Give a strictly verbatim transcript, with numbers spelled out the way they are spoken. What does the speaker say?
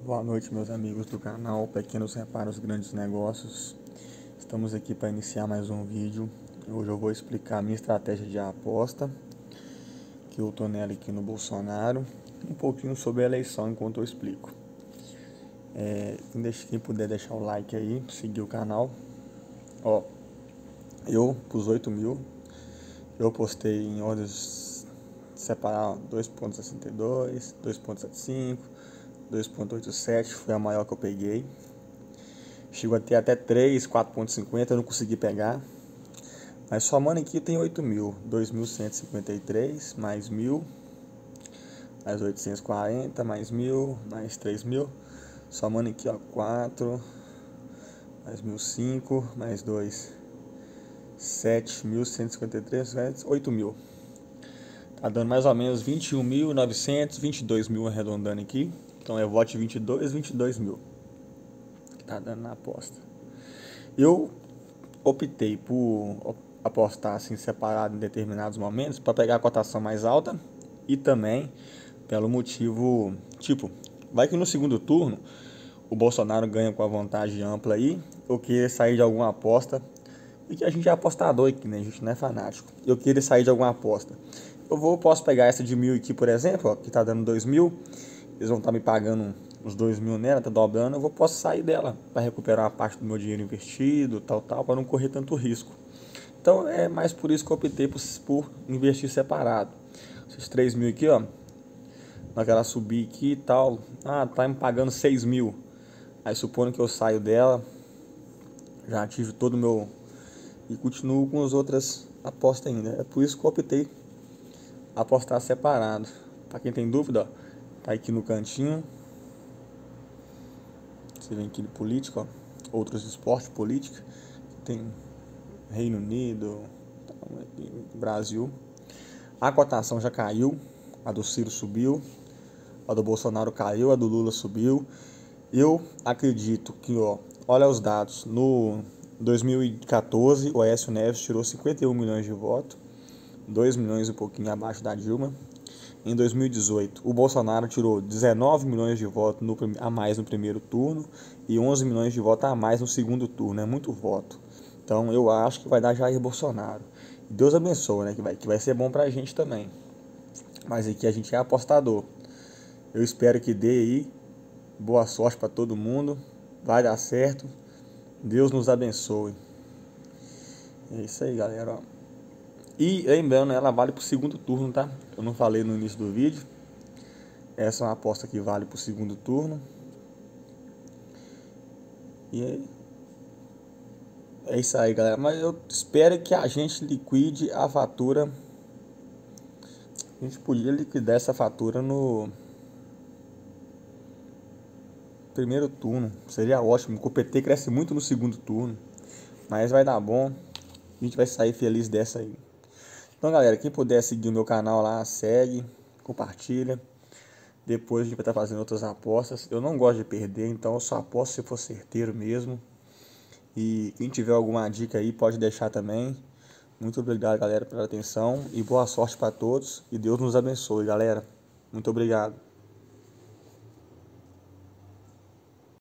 Boa noite, meus amigos do canal Pequenos Reparos Grandes Negócios. Estamos aqui para iniciar mais um vídeo. Hoje eu vou explicar a minha estratégia de aposta, que eu tô nela aqui no Bolsonaro, um pouquinho sobre a eleição enquanto eu explico. É, quem puder deixar o like aí, seguir o canal. Ó, eu pus oito mil, eu postei em ordens separar dois ponto sessenta e dois, dois ponto setenta e cinco, dois ponto oitenta e sete, foi a maior que eu peguei. Chegou a ter até três, quatro ponto cinquenta, eu não consegui pegar. Mas somando aqui tem oito mil, dois mil cento e cinquenta e três, mais mil, mais oitocentos e quarenta, mais mil, mais três mil. Somando aqui, ó, quatro, mais mil e cinco, mais dois, sete mil cento e cinquenta e três, oito mil. Tá dando mais ou menos vinte e um mil e novecentos, vinte e dois mil arredondando aqui. Então é vote vinte e dois, vinte e dois mil que tá dando na aposta. Eu optei por apostar assim separado em determinados momentos para pegar a cotação mais alta e também pelo motivo, tipo, vai que no segundo turno o Bolsonaro ganha com a vantagem ampla aí, eu queria sair de alguma aposta, e que a gente é apostador aqui, né? A gente não é fanático. Eu queria sair de alguma aposta. Eu vou, posso pegar essa de mil aqui, por exemplo, ó, que tá dando dois mil. Eles vão estar me pagando uns dois mil nela, tá dobrando. Eu vou, posso sair dela para recuperar uma parte do meu dinheiro investido, tal, tal, para não correr tanto risco. Então é mais por isso que eu optei por, por investir separado. Esses três mil aqui, ó, naquela subir aqui e tal, ah, tá me pagando seis mil. Aí supondo que eu saio dela, já tive todo o meu e continuo com as outras apostas ainda. É por isso que eu optei apostar separado. Para quem tem dúvida, ó, tá aqui no cantinho. Você vem aqui de política, ó, outros esportes, política. Tem Reino Unido, Brasil. A cotação já caiu, a do Ciro subiu, a do Bolsonaro caiu, a do Lula subiu. Eu acredito que, ó, olha os dados, no dois mil e quatorze o Aécio Neves tirou cinquenta e um milhões de votos, dois milhões e um pouquinho abaixo da Dilma. Em dois mil e dezoito o Bolsonaro tirou dezenove milhões de votos no, a mais no primeiro turno e onze milhões de votos a mais no segundo turno, é muito voto. Então eu acho que vai dar Jair Bolsonaro. Deus abençoe, né, que vai, que vai ser bom pra gente também. Mas aqui a gente é apostador. Eu espero que dê aí. Boa sorte para todo mundo. Vai dar certo. Deus nos abençoe. É isso aí, galera. Ó. E lembrando, ela vale pro segundo turno, tá? Eu não falei no início do vídeo. Essa é uma aposta que vale pro segundo turno. E aí, é isso aí, galera. Mas eu espero que a gente liquide a fatura. A gente podia liquidar essa fatura no primeiro turno. Seria ótimo. O P T cresce muito no segundo turno. Mas vai dar bom. A gente vai sair feliz dessa aí. Então, galera, quem puder seguir o meu canal lá, segue, compartilha. Depois a gente vai estar fazendo outras apostas. Eu não gosto de perder, então eu só aposto se for certeiro mesmo. E quem tiver alguma dica aí, pode deixar também. Muito obrigado, galera, pela atenção. E boa sorte para todos. E Deus nos abençoe, galera. Muito obrigado.